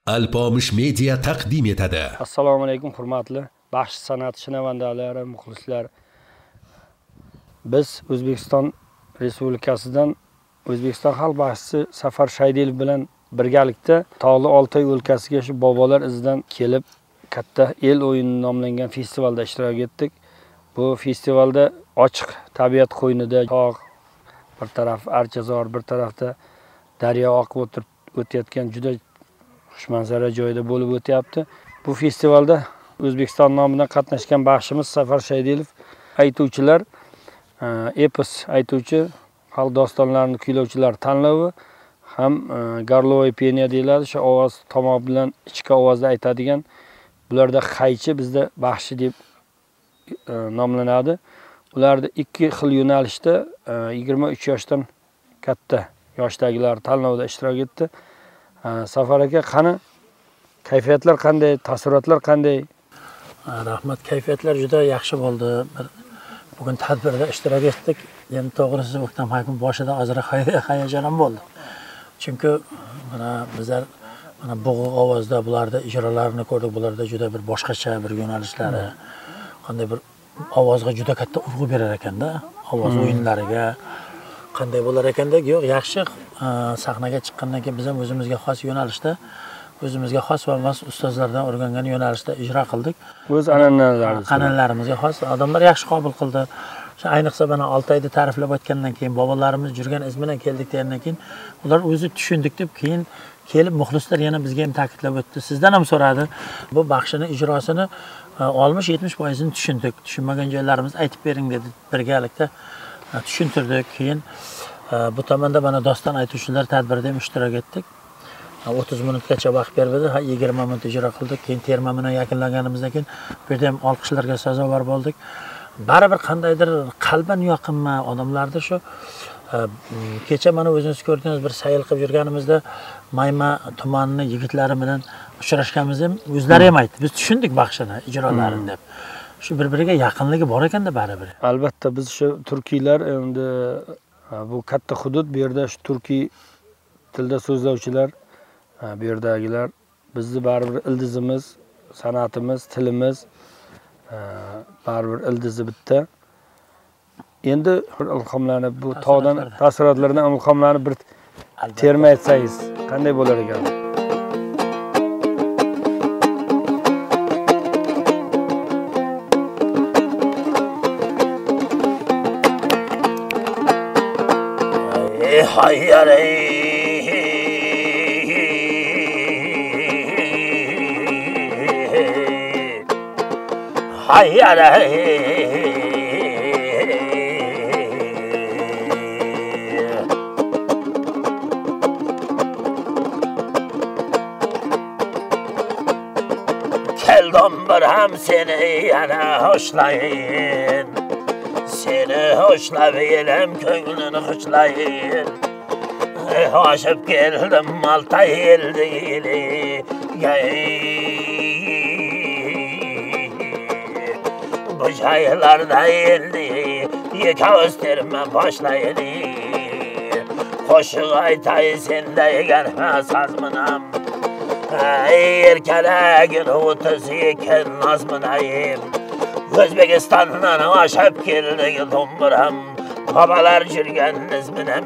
Alpomish Media taqdim etadi. Assalomu alaykum hurmatli baxsh san'at shinavandalari, muxlislar. Biz O'zbekiston Respublikasidan O'zbekiston xalq baxshisi Safar Shaydilov bilan birgalikda Tog'li Oltoy o'lkasiga shu bobolar izidan kelib katta el o'yini nomlangan festivalda ishtirok etdik. Bu festivalda ochiq tabiat qo'ynida tog' bir taraf Archazor, bir tarafda daryo oqib o'tayotgan juda xushmanzara joyda bo'lib o'tyapti. Bu festivalda O'zbekiston nomidan qatnashgan baxshimiz Safar Shaydilov aytuvchilar, epos aytuvchi, xalq dostonlarini kuylovchilar tanlovi ham garlovay peniya deyiladi. Shu ovoz tomoq bilan ichki ovozda aytadigan, bularda qaychi, bizda baxshi deb nomlanadi. Ularda ikki xil yo'nalishda 23 yoshdan katta yoshdagilar tanlovda ishtirok etdi. Safar aka, qani kayfiyatlar qanday, taassurotlar qanday? Rahmat, kayfiyatlar juda yaxshi bo'ldi. Bugun tadbirda ishtirok etdik. Endi to'g'risi o'ktam haykum boshida ozroq hayajonim bo'ldi. Chunki mana bizlar mana bo'g'iq ovozda bularda ijrolarini ko'rdik. Bularda juda bir boshqacha bir yo'nalishlari, qanday bir ovozga juda katta urg'u berar ekanda, ovoz o'yinlariga qanday bo'lar ekanda. Yo'q, yaxshi sahnaga chiqqandan keyin biz ham o'zimizga xos yo'nalishda, o'zimizga xos va mas ustozlardan o'rgangan yo'nalishda ijro qildik. O'z an'analarimizga xos odamlar yaxshi qabul qildi. Ayniqsa mana Oltoyni ta'riflab o'tgandan keyin, bobolarimiz yurgan iz bilan keldik degandan keyin ular o'zi tushundik deb keyin kelib muxlislar yana bizga ham ta'kidlab o'tdi. Sizdan ham so'radi. Bu baxshini ijrosini 60-70% tushundik. Tushunmagan joylarimizni aytib bering dedi. Birgalikda tushuntirdik. Keyin bu tomonda mana doston aytuvchilar tadbirida ham ishtirok etdik. 30 minutgacha vaqt berdi. 20 minut ijro qildik. Keyin termamini yakunlaganimizdan keyin bu yerda ham olqishlarga sazovor bo'ldik. Baribir qandaydir qalban yoqinma odamlarda shu kecha mana o'zingiz ko'rdingiz, bir sayl qilib yurganimizda Mayma tumanining yigitlari bilan uchrashganimizda ham o'zlari ham aytdi. Biz tushundik baxshini, ijrolarini deb. Shu bir-biriga yaqinligi bor ekanda baribir. Albatta biz shu turkiylar endi bu katta hudud, bu yerda shu turkiy tilda so'zlovchilar, bu yerdagilar bizni baribir ildizimiz, san'atimiz, tilimiz baribir ildizi bitta. Endi ilhomlanib bu tog'dan taassurotlardan ilhomlanib bir terma aytsangiz qanday bo'lar ekan? Hayyar hayyar keldim bir ham seni yana hoşlayın, seni hoşlab elim ko'nglini xushlayın. Hoşib keldim Oltoy eldiga, bu joylarda endi ikkoviz terma boshlaydi. Qo'shiq aytay sen degan sazminam, erkalagin 32 nazminayim. O'zbekistondan oshib keldik dumbiram, babalar yurgan izminam.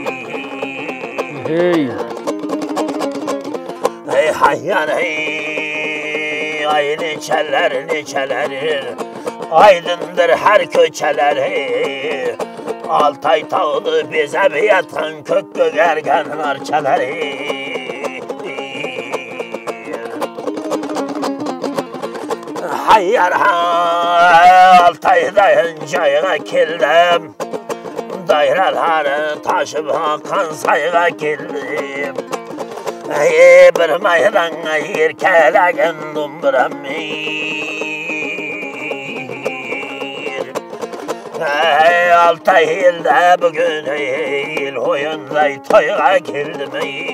Hey hayyan hey, ay neçeler, aydındır her köçeler hey. Oltoy tağlı bezeb yatan kök gögergen arçalar hey. Hayyar Oltoy'dan joyga keldim, dairaları taşıp hakan sayga keldim. Bir maydanga erkalagan dumbiram Oltoy elda bugun el o'yinday to'yga keldim.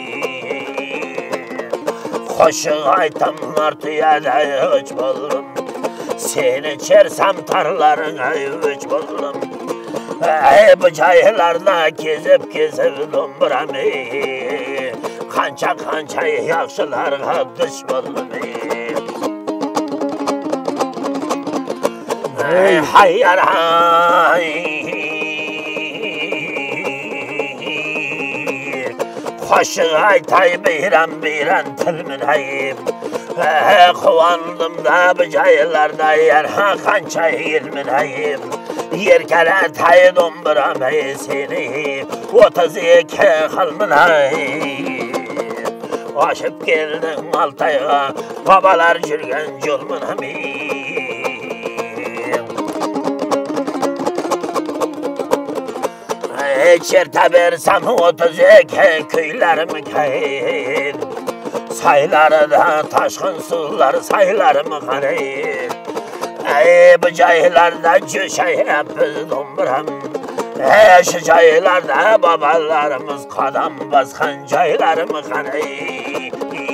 Qo'shiq aytamlar tuyada uch bo'ldim, seni chersam tarlaringga uch bo'ldim. Bu joylarda kezib dumbiram qancha yaxshilarga dushmanman. Hayyar hay Qo'shiq aytay beyran tilmin hayim. Quvandim da bu joylarda yana qancha yilmin hayim. Yerkala taydim biram seni 32 xilmin hayim. Oshib keldim Altayga babalar yurgan yo'lmin hayim. Cherta bersam 32 kuylarimi kayir. Saylarida toshqin suvlar saylarimi qarayir. Bu joylarda jo'shayib do'mbiram. Shu joylarda babalarimiz qadam bosgan joylarimi qarayir.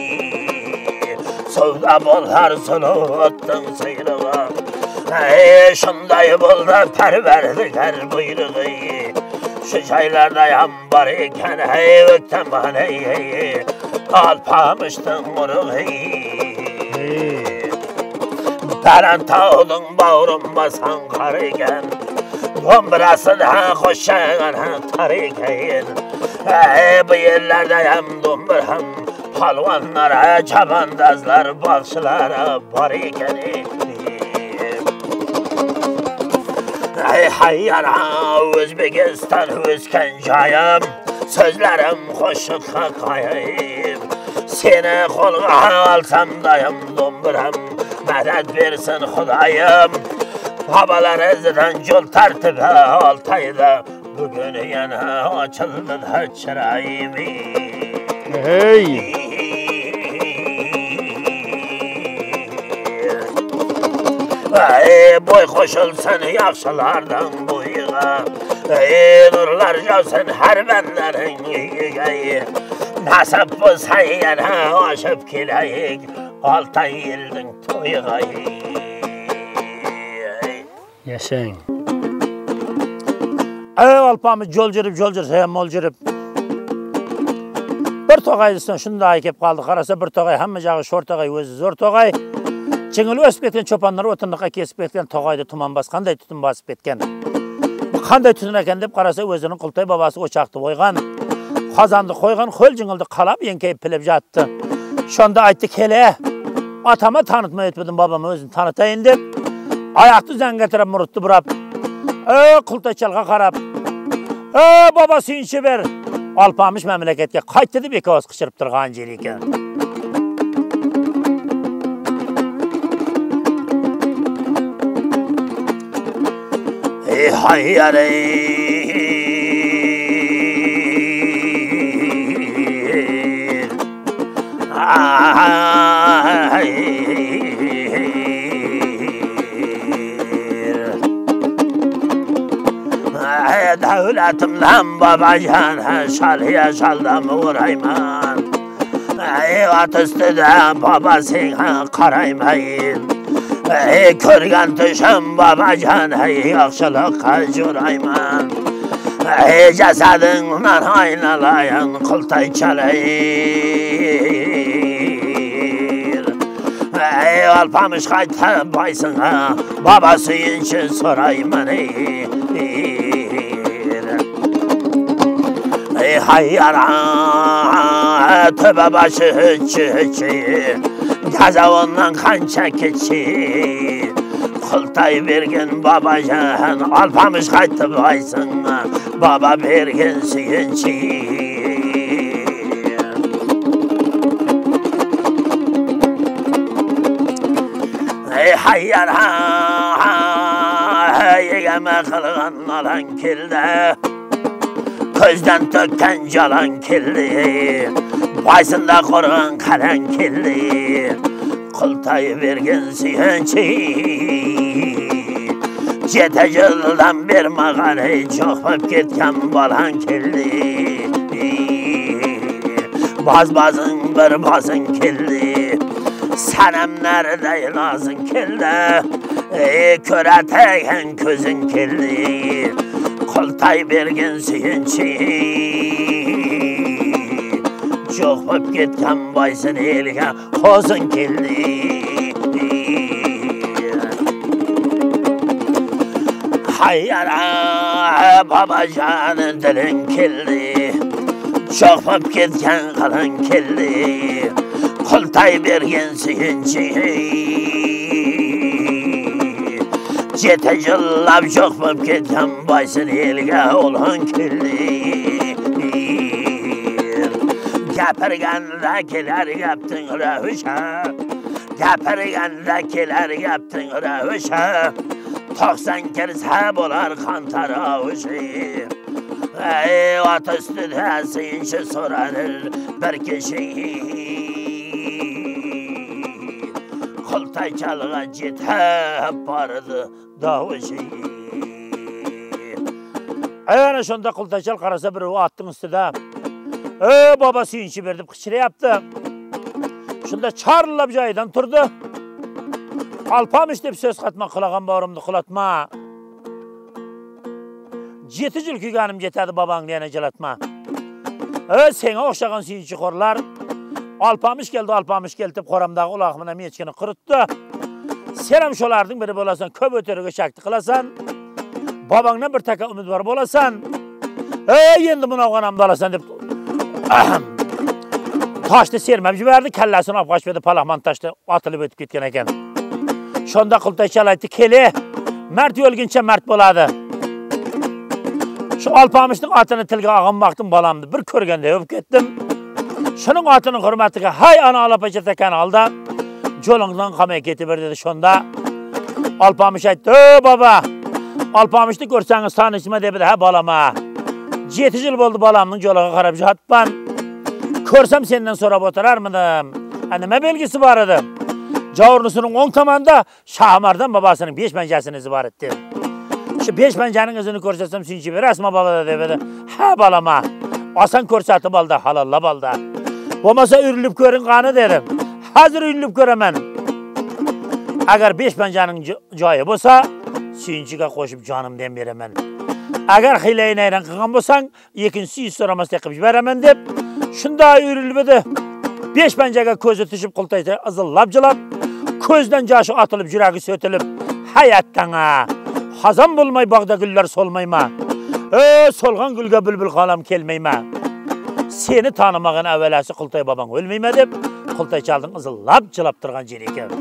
Suvda bo'lar sulotdan sayrag'a. Shunday bo'ldi Parvardigor buyrug'i. Şu joylarda ham bor ekan o'tdan bana alpamışdın urug'i. Baland tog'ning bag'rim basan qar ekan. Do'mbirasida qo'shagan tar ekan. Bu yerlarda ham do'mbir ham palvonlar, chavandozlar, bokschilar bor ekan. Hayyar O'zbekiston o'sgan joyim, so'zlarim qo'shiqqa qo'yib. Seni qo'lga olsam doim do'mbiram, madad bersin Xudoyim. Babalar izidan yo'l tartibi Altayda, bugun yana ochildi chiroyim. Hey! Boy qo'shilsin yaxshilardan bo'yiga. Nurlar yog'sin har bandaning uyiga. Nasib bo'lsa yana oshib kelayik Altay yilning to'yiga. Yashang. Alpamiz yo'l jirib ham mo'l jirib. Bir tog'aydan shunday kelib qoldi. Qarasa bir tog'ay hamma jog'i sho'r tog'ay, o'zi zo'r tog'ay. Chingil o'sib ketgan cho'ponlar o'tindiqqa kesib ketgan tog'ayda tuman qanday tutun bosib ketgan. Qanday tutun ekan deb qarasa o'zining Qultay babasi o'chaqni qo'ygan. Qozonni qo'ygan, qo'l jingildi qalab yenkayib pilib yotdi. Shunda aytdi, "Kele, atama tanıtma etmedim, babam o'zini tanıtayın" deb oyoqni zangatirib murutdi burab. Qultaychalga qarab, baba suyunchi ber. Alpamış mamlakatga qaytdi deb ekoz qichirib turgan yer ekan. Hayyar davlatimdan babajon shaliya shaldam o'rayman. Ot ustida babasing qaraymayin. Ko'rgan tushim babajon yaxshilikqa jo'rayman. Jasadingdan aynalayin Qultaychalayir. Alpamış qaytib boysin baba suyunchi so'rayman. Hayyar töbe başı hıçı gazavondan qancha keçi. Qultay bergin babajon Alpamış qaytib boysin baba bergin suyunchi. Hayyar yegeme qilgan nalan keldi. Ko'zdan to'kkan jalan keldi. Boysunda qo'rg'on qaran keldi. Qultay bergin suyunchi. Jeta yildan bermagan cho'qib ketgan bolan keldi. Bazbazing bir bozing keldi. Sanam nerede lazım keldi. Ko'ratagan ko'zing keldi. Qultay bergin suyunchi. Jo'qib ketgan boysin elga qo'zin keldi. Hayyara babajonim diling keldi. Jo'qib ketgan qalin keldi. Qultay bergan suyunchi. Jeta jillab jo'qib ketgan boysin elga o'lhan keldi. Gapirganda kelar gapting ravsha. Gapirganda kelar gapting ravsha. 90 kirsa bo'lar qon tarovushi. Ey ot ustida sinchi so'radir bir kishi. Qultay chalg'a jetib bordi dovushi. Ana shunda qultaychal qarasa bir otning ustida baba suyunchi berdi qichirayapti. Shunda charlab joyidan turdi. Alpamish deb so'z qatma qilagan borimni qilatma. 7 yil kuyganim jetadi babangni yana jilatma. Senga o'xshagan suyunchi xo'rlar Alpamish keldi deb qoramdagi uloqmini mechkini quritdi. Sen ham sholarning biri bo'lasan, ko'p o'tiriga shakti qilasan. Babangdan bir taka umidvor bo'lasan. Endi bunog'anamda olasan deb toshni sermab jibardi, kallasini olib qochib edi, palaxmon toshda otilib o'tib ketgan ekan. Shunda Qultaychal aytdi, "Kele, mard o'lguncha mard bo'ladi." Shu Alpamishning otini tilga olgan vaqtim bolamni bir ko'rganda o'p ketdim. Shuning otining hurmatiga hay ana olapacha takan oldi. Jo'lingdan qamay ketib dedi. Shunda Alpamish aytdi, "Ey baba, Alpamishni ko'rsangiz tanishma" dedi. "Ha bolama. 7 yil bo'ldi bolamning jo'liga qarab yotibman. Ko'rsam sendan so'rab o'tirarmidim. Nima belgisi bor edi?" Javurnisining o'ng tomonida Shahmardan babasining 5 panjasini izi bor edi. Shu 5 panjaning izini ko'rsatsam suyunchi berasizmi baba dedi. "Ha bolama. Oson ko'rsatib oldi, halollab oldi. Bo'lmasa urilib ko'ring qani" dedim. "Hozir urilib ko'raman. Agar 5 panjaning joyi bo'lsa, suyunchiga qo'shib jonimdan beraman. Agar xilaynayran qilgan bo'lsang, ikkinchisi so'ramasdan qilib beraman" deb shunday urilib edi. 5 panjaga ko'zi tushib Qultaycha izillab jilab, ko'zdan yoshi otilib, yuragi so'tilib, "Hayotdan xazon bo'lmay bog'da gullar solmayma. Solgan gulga bulbul xolam kelmayma. Seni tanimagan avvalasi Qultay bobang o'lmayma" deb Qultaychalning izillab jilab turgan jeri ekan.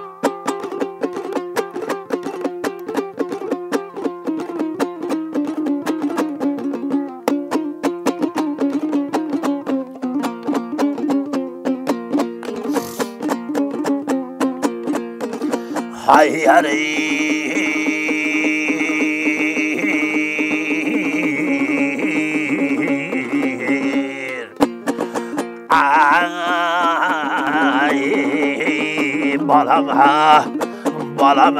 Hayyari balam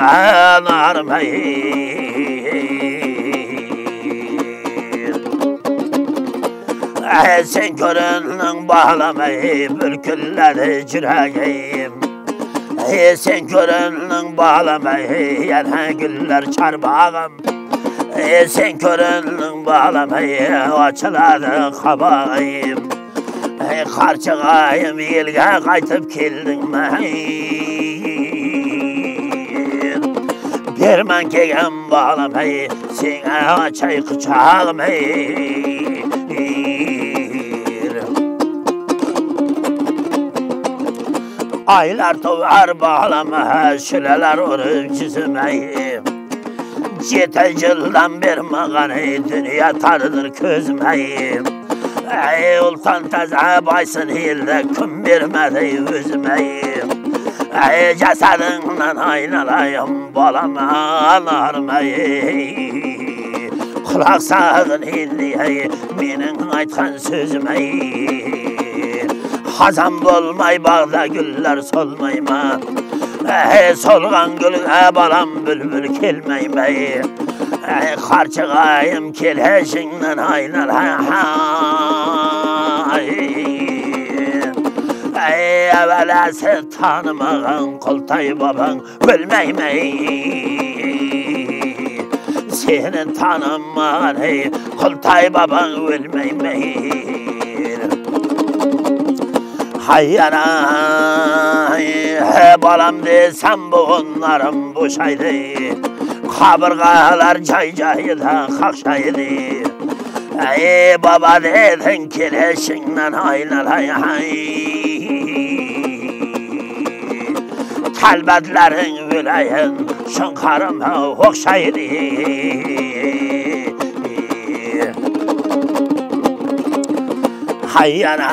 narmayir. Sen görünün bağlamayı bülkülleri ciragayım. Sen görünün bağlamayı yana güller çarbağım. Sen görünün bağlamayı açıladı kabağım. Qarchig'ayim elga qaytib keldingmi? Berman kelgan bolamay, senga ochay quchog'im. Aylar to'var bolama, shilalar urib jismayim. 7 yildan bermagan dunyo taridir ko'zmayim. Ey ultan taza baysın hilde kim vermedi üzmeyim. Ey cesedinle aynalayım balama anarmayı. Kulak sağın hildi benim aytkan sözmeyi. Hazan bulmay bağda güller solmayma. Solgan gülüne balam bülbül kelmeymeyi. Qarchig'ayim kelishingdan aynalayim. Avvalasi tanimagan Qultay bobang o'lmaymi? Seni tanimagan Qultay bobang o'lmaymi? Hayyana balam desem buğunlarım boşaydı. Kabırgalar cay-cayda kakşaydı. Ey baba dedin kireşinden aynalay hay. Talbetlerin güleyin şınkarım okşaydı. Hayyana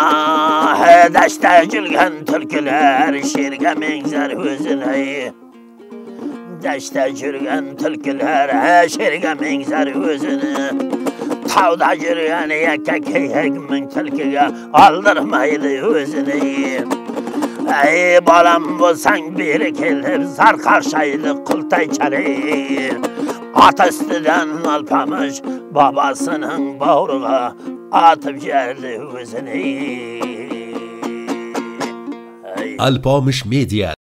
deşte gülgen türküler şirge menzer özüne. Deşte gülgen türküler şirge menzer özüne. Tavda yürüyen yekek tilkiga aldırmaydı özüne. Ey balam bolsan biri kelip zar karşaydı kıltay çare. At üstüden alpamış babasının bağrıga atıp geldi özüne. Alpamış Media